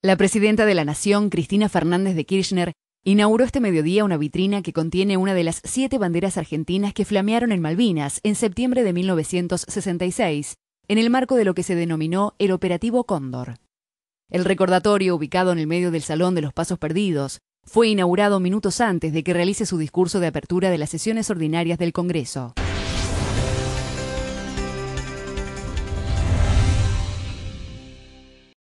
La presidenta de la Nación, Cristina Fernández de Kirchner, inauguró este mediodía una vitrina que contiene una de las 7 banderas argentinas que flamearon en Malvinas en septiembre de 1966, en el marco de lo que se denominó el Operativo Cóndor. El recordatorio, ubicado en el medio del Salón de los Pasos Perdidos, fue inaugurado minutos antes de que realice su discurso de apertura de las sesiones ordinarias del Congreso.